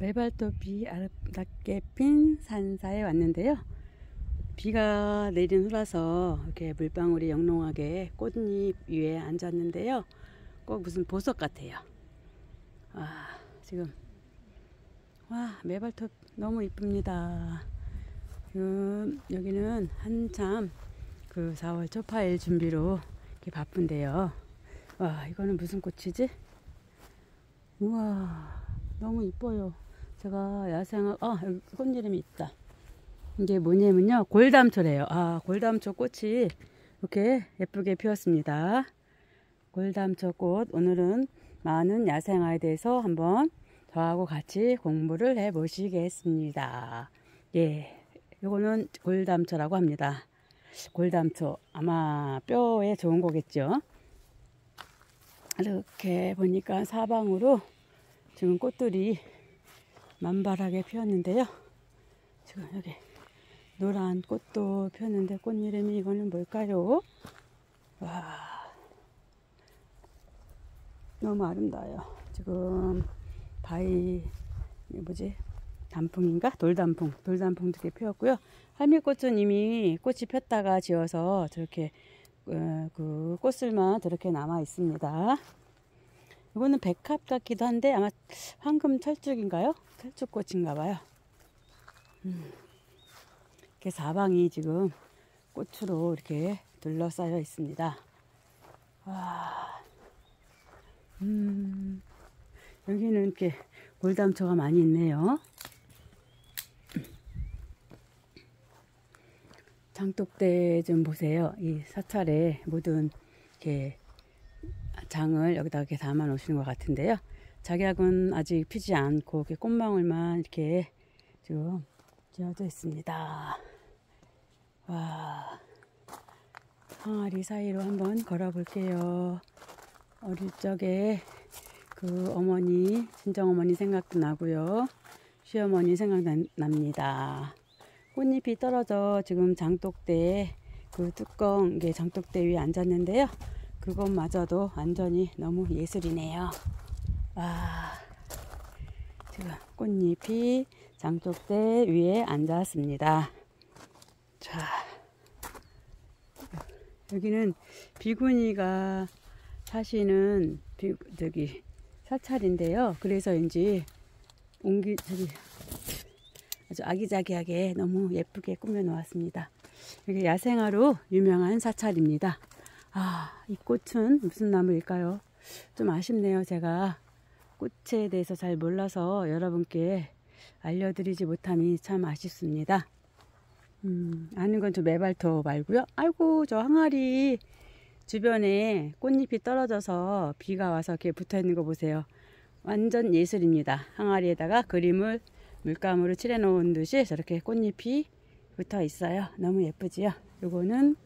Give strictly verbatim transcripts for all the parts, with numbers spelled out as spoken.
메발톱이 아름답게 핀 산사에 왔는데요. 비가 내린 후라서 이렇게 물방울이 영롱하게 꽃잎 위에 앉았는데요. 꼭 무슨 보석 같아요. 와, 지금 와, 메발톱 너무 이쁩니다. 지금 여기는 한참 그 사월 초파일 준비로 이렇게 바쁜데요. 와, 이거는 무슨 꽃이지? 우와, 너무 이뻐요. 제가 야생화, 아, 여기 꽃 이름이 있다. 이게 뭐냐면요, 골담초래요. 아, 골담초 꽃이 이렇게 예쁘게 피었습니다. 골담초 꽃, 오늘은 많은 야생화에 대해서 한번 저하고 같이 공부를 해 보시겠습니다. 예, 이거는 골담초라고 합니다. 골담초, 아마 뼈에 좋은 거겠죠. 이렇게 보니까 사방으로 지금 꽃들이 만발하게 피었는데요. 지금 여기 노란 꽃도 피었는데 꽃 이름이 이거는 뭘까요? 와, 너무 아름다워요. 지금 바위 뭐지? 단풍인가? 돌단풍, 돌단풍도 이렇게 피었고요. 할미꽃은 이미 꽃이 폈다가 지어서 저렇게 어, 그 꽃술만 저렇게 남아 있습니다. 이거는 백합 같기도 한데 아마 황금 철쭉인가요? 철쭉꽃인가 봐요. 음. 이렇게 사방이 지금 꽃으로 이렇게 둘러싸여 있습니다. 와, 음, 여기는 이렇게 골담초가 많이 있네요. 장독대 좀 보세요. 이 사찰에 모든 이렇게 장을 여기다 이렇게 담아 놓으시는 것 같은데요. 작약은 아직 피지 않고 이렇게 꽃망울만 이렇게 지금 지어져 있습니다. 와, 항아리 사이로 한번 걸어 볼게요. 어릴 적에 그 어머니, 친정 어머니 생각도 나고요. 시어머니 생각납니다. 꽃잎이 떨어져 지금 장독대에 그 뚜껑, 이게 장독대 위에 앉았는데요. 그것마저도 완전히 너무 예술이네요. 와, 지금 꽃잎이 장독대 위에 앉았습니다. 자, 여기는 비구니가 사시는 비, 저기 사찰인데요. 그래서인지 옹기 저기 아주 아기자기하게 너무 예쁘게 꾸며 놓았습니다. 여기 야생화로 유명한 사찰입니다. 아, 이 꽃은 무슨 나무일까요? 좀 아쉽네요. 제가 꽃에 대해서 잘 몰라서 여러분께 알려드리지 못함이 참 아쉽습니다. 음, 아는 건 저 메발톱 말고요. 아이고, 저 항아리 주변에 꽃잎이 떨어져서 비가 와서 이렇게 붙어 있는 거 보세요. 완전 예술입니다. 항아리에다가 그림을 물감으로 칠해 놓은 듯이 저렇게 꽃잎이 붙어 있어요. 너무 예쁘지요? 요거는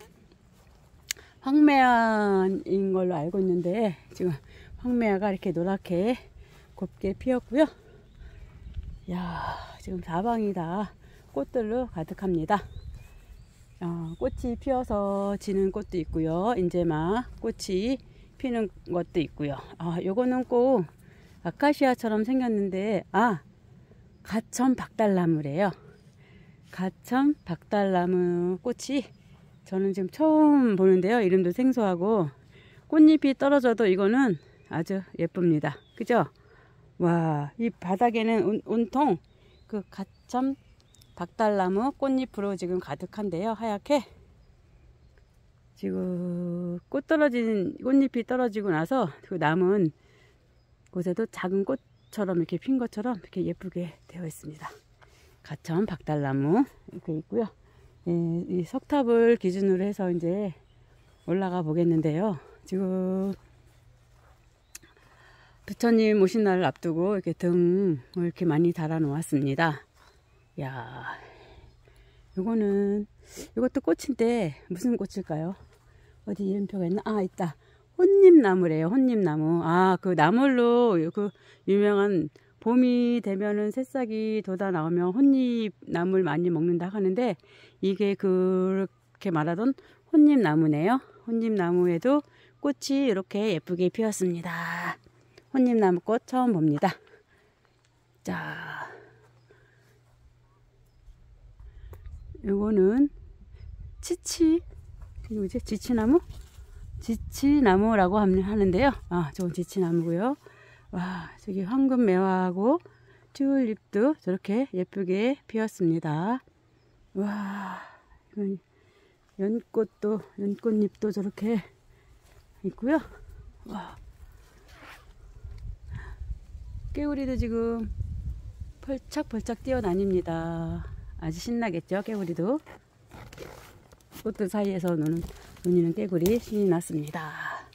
황매화인 걸로 알고 있는데 지금 황매화가 이렇게 노랗게 곱게 피었고요. 야, 지금 사방이 다 꽃들로 가득합니다. 어, 꽃이 피어서 지는 꽃도 있고요. 이제 막 꽃이 피는 것도 있고요. 아, 요거는 꼭 아카시아처럼 생겼는데, 아, 가천 박달나무래요. 가천 박달나무 꽃이 저는 지금 처음 보는데요. 이름도 생소하고 꽃잎이 떨어져도 이거는 아주 예쁩니다. 그죠? 와, 이 바닥에는 온, 온통 그 가천 박달나무 꽃잎으로 지금 가득한데요. 하얗게 지금 꽃 떨어진 꽃잎이 떨어지고 나서 그 남은 곳에도 작은 꽃처럼 이렇게 핀 것처럼 이렇게 예쁘게 되어 있습니다. 가천 박달나무 이렇게 있고요. 예, 이 석탑을 기준으로 해서 이제 올라가 보겠는데요. 지금 부처님 오신 날을 앞두고 이렇게 등을 이렇게 많이 달아 놓았습니다. 야, 이거는 이것도 꽃인데 무슨 꽃일까요? 어디 이름표가 있나? 아, 있다. 혼잎나무래요. 혼잎나무. 아, 그 나물로 그 유명한 봄이 되면은 새싹이 돋아 나오면 혼잎나무를 많이 먹는다 하는데 이게 그렇게 말하던 혼잎나무네요. 혼잎나무에도 꽃이 이렇게 예쁘게 피었습니다. 혼잎나무 꽃 처음 봅니다. 자, 요거는 치치, 이거 뭐지? 지치나무? 지치나무라고 하는데요. 아, 저건 지치나무고요. 와, 저기 황금매화하고 튤립도 저렇게 예쁘게 피었습니다. 와, 이건 연꽃도, 연꽃잎도 저렇게 있고요. 와, 깨우리도 지금 펄짝펄짝 뛰어다닙니다. 아주 신나겠죠, 깨우리도. 꽃들 사이에서 노는, 노니는 깨구리 신이 났습니다.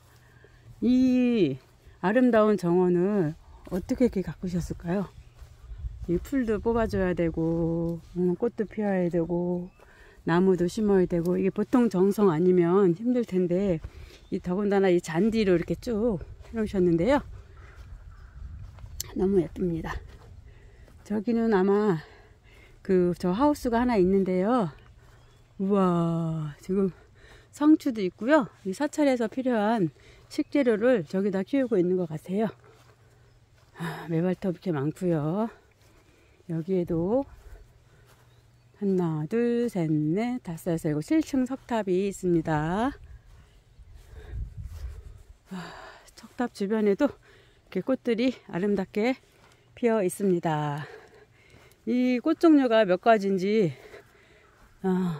이 아름다운 정원을 어떻게 이렇게 가꾸셨을까요? 이 풀도 뽑아줘야 되고, 꽃도 피워야 되고, 나무도 심어야 되고, 이게 보통 정성 아니면 힘들 텐데, 이 더군다나 이 잔디로 이렇게 쭉 해놓으셨는데요. 너무 예쁩니다. 저기는 아마 그 저 하우스가 하나 있는데요. 우와, 지금 상추도 있고요. 이 사찰에서 필요한 식재료를 저기다 키우고 있는 것 같아요. 아, 매발톱 이렇게 많고요. 여기에도 하나, 둘, 셋, 넷, 다섯, 여섯, 일곱, 칠 층 석탑이 있습니다. 아, 석탑 주변에도 이렇게 꽃들이 아름답게 피어 있습니다. 이 꽃 종류가 몇 가지인지 아,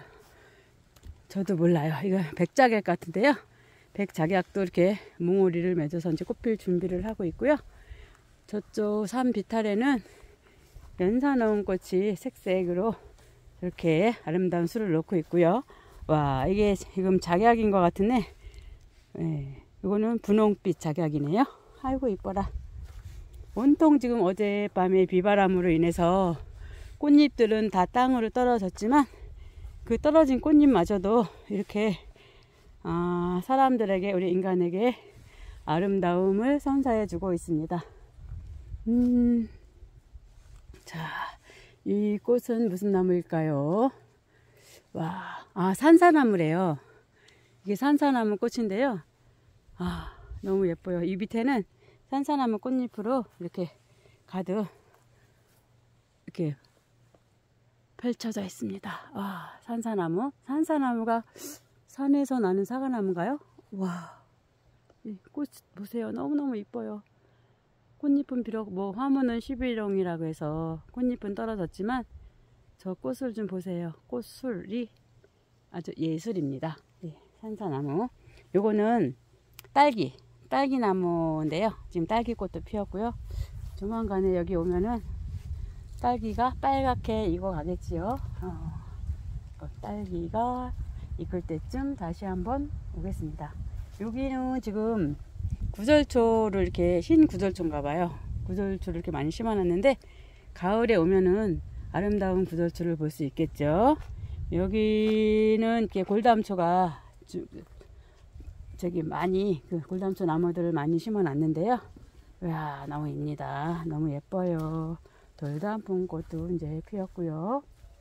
저도 몰라요. 이거 백작약 같은데요. 백작약도 이렇게 몽오리를 맺어서 이제 꽃필 준비를 하고 있고요. 저쪽 산 비탈에는 연산어운 꽃이 색색으로 이렇게 아름다운 술을 놓고 있고요. 와, 이게 지금 작약인 것 같은데, 네, 이거는 분홍빛 작약이네요. 아이고 이뻐라. 온통 지금 어젯밤에 비바람으로 인해서 꽃잎들은 다 땅으로 떨어졌지만 그 떨어진 꽃잎마저도 이렇게 아, 사람들에게, 우리 인간에게 아름다움을 선사해 주고 있습니다. 음, 자, 이 꽃은 무슨 나무일까요? 와, 아, 산사나무래요. 이게 산사나무 꽃인데요. 아, 너무 예뻐요. 이 밑에는 산사나무 꽃잎으로 이렇게 가득 이렇게 펼쳐져 있습니다. 와, 산사나무. 산사나무가 산에서 나는 사과나무인가요? 와, 이 꽃 보세요. 너무너무 이뻐요. 꽃잎은 비록 뭐 화무는 십일홍이라고 해서 꽃잎은 떨어졌지만 저 꽃을 좀 보세요. 꽃술이 아주 예술입니다. 네, 산사나무. 요거는 딸기, 딸기나무인데요. 지금 딸기꽃도 피었고요. 조만간에 여기 오면은 딸기가 빨갛게 익어 가겠지요. 어, 딸기가 익을 때쯤 다시 한번 오겠습니다. 여기는 지금 구절초를 이렇게 흰 구절초인가 봐요. 구절초를 이렇게 많이 심어놨는데 가을에 오면은 아름다운 구절초를 볼 수 있겠죠. 여기는 이렇게 골담초가 주, 저기 많이 그 골담초 나무들을 많이 심어놨는데요. 이야, 나무입니다. 너무 예뻐요. 돌단풍꽃도 이제 피었고요.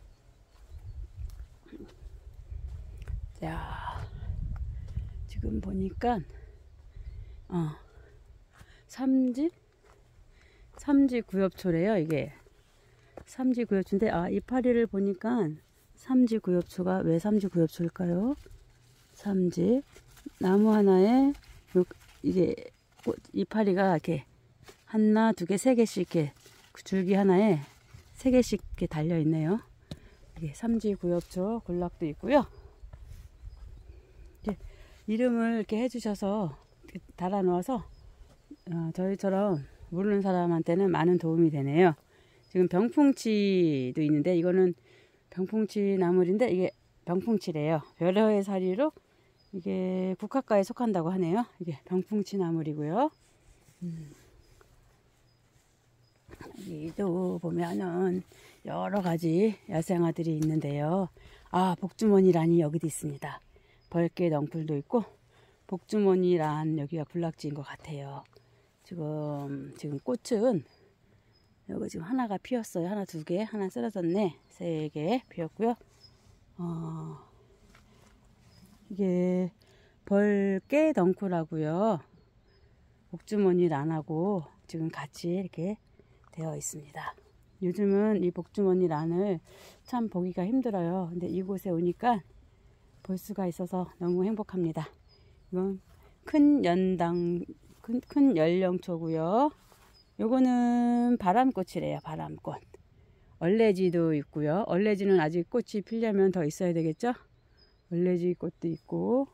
자, 지금 보니까 어, 삼지 삼지 구엽초래요. 이게 삼지 구엽초인데, 아, 이파리를 보니까 삼지 구엽초가 왜 삼지 구엽초일까요? 삼지 나무 하나에 요, 이게 꽃, 이파리가 이렇게 하나, 두 개, 세 개씩 이렇게 줄기 하나에 세 개씩 이렇게 달려 있네요. 이게 삼지 구엽초 군락도 있고요. 이렇게 이름을 이렇게 해주셔서 이렇게 달아 놓아서 어, 저희처럼 모르는 사람한테는 많은 도움이 되네요. 지금 병풍치도 있는데 이거는 병풍치 나물인데 이게 병풍치래요. 별여의 사리로 이게 국화과에 속한다고 하네요. 이게 병풍치 나물이고요. 음. 여기도 보면은 여러 가지 야생화들이 있는데요. 아, 복주머니란이 여기도 있습니다. 벌개 넝쿨도 있고 복주머니란 여기가 군락지인 것 같아요. 지금 지금 꽃은 여기 지금 하나가 피었어요. 하나, 두 개, 하나 쓰러졌네. 세 개 피었고요. 어, 이게 벌개 넝쿨하고요. 복주머니란하고 지금 같이 이렇게 되어 있습니다. 요즘은 이 복주머니 란을 참 보기가 힘들어요. 근데 이곳에 오니까 볼 수가 있어서 너무 행복합니다. 이건 큰 연당, 큰, 큰 연령초고요. 요거는 바람꽃이래요. 바람꽃. 얼레지도 있고요. 얼레지는 아직 꽃이 피려면 더 있어야 되겠죠. 얼레지 꽃도 있고,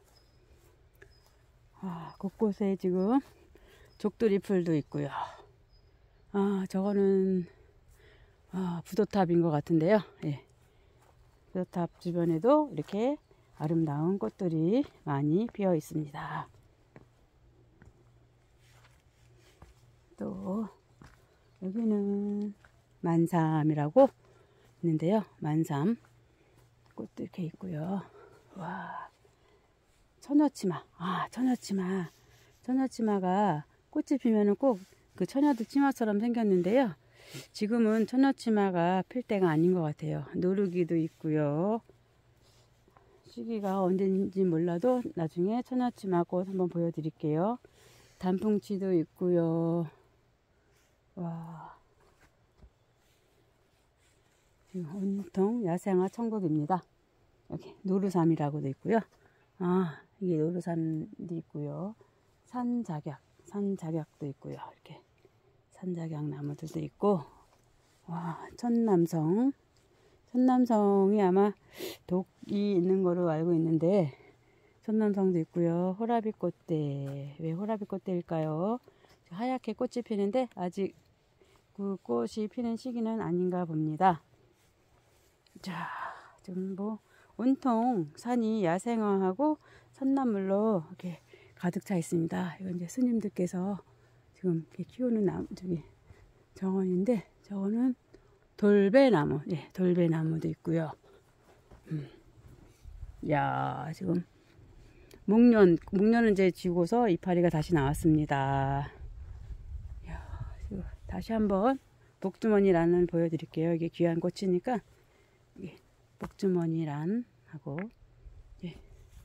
아, 곳곳에 지금 족두리 풀도 있고요. 아, 저거는 아, 부도탑인 것 같은데요. 예. 부도탑 주변에도 이렇게 아름다운 꽃들이 많이 피어 있습니다. 또 여기는 만삼이라고 있는데요. 만삼 꽃도 이렇게 있고요. 와, 처녀치마. 아, 처녀치마. 처녀치마가 꽃이 피면은 꼭 그 처녀들 치마처럼 생겼는데요. 지금은 처녀치마가 필 때가 아닌 것 같아요. 노르기도 있고요. 시기가 언제인지 몰라도 나중에 처녀치마 꽃 한번 보여드릴게요. 단풍치도 있고요. 와, 지금 온통 야생화 천국입니다. 여기 노루삼이라고도 있고요. 아, 이게 노루삼도 있고요. 산작약, 산작약도 있고요. 이렇게 산작약 나무들도 있고, 와, 천남성. 천남성이 아마 독이 있는 거로 알고 있는데, 천남성도 있고요. 호라비꽃대. 왜 호라비꽃대일까요? 하얗게 꽃이 피는데 아직 그 꽃이 피는 시기는 아닌가 봅니다. 자, 지금 뭐 온통 산이 야생화하고 산나물로 이렇게 가득 차 있습니다. 이건 이제 스님들께서 지금 이렇게 키우는 나무, 저기 정원인데, 저거는 돌배나무, 예, 돌배나무도 있고요. 음. 야, 지금 목련, 목련은 이제 지고서 이파리가 다시 나왔습니다. 야, 지금 다시 한번 복주머니란을 보여드릴게요. 이게 귀한 꽃이니까, 이게 복주머니란하고, 예.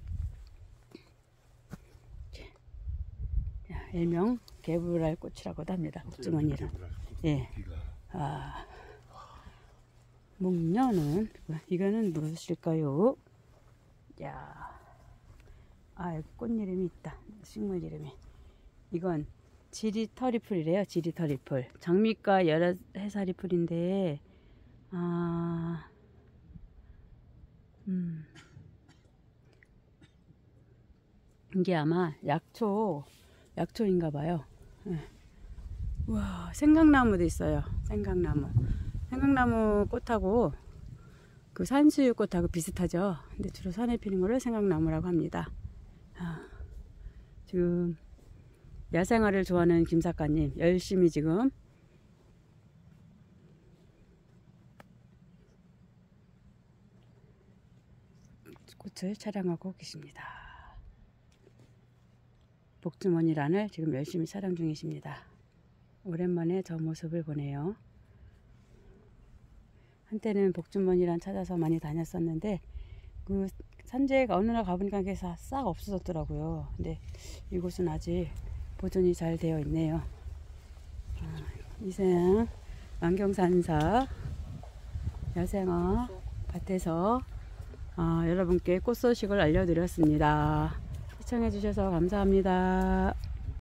일명 개불알 꽃이라고도 합니다. 복주머니란. 예. 아, 목련은 이거는 무엇일까요? 야, 아, 여기 꽃 이름이 있다. 식물 이름이. 이건 지리터리풀이래요. 지리터리풀. 장미과 여러 해살이 풀인데, 아, 음, 이게 아마 약초. 약초인가 봐요. 네. 와, 생강나무도 있어요. 생강나무. 생강나무 꽃하고 그 산수유 꽃하고 비슷하죠. 근데 주로 산에 피는 거를 생강나무라고 합니다. 아, 지금 야생화를 좋아하는 김 작가님 열심히 지금 꽃을 촬영하고 계십니다. 복주머니란을 지금 열심히 촬영 중이십니다. 오랜만에 저 모습을 보네요. 한때는 복주머니란 찾아서 많이 다녔었는데, 그 산지가 어느 날 가보니까 그게 싹 없어졌더라고요. 근데 이곳은 아직 보존이 잘 되어 있네요. 아, 이생 만경산사 야생화 밭에서 아, 여러분께 꽃 소식을 알려드렸습니다. 시청해 주셔서 감사합니다.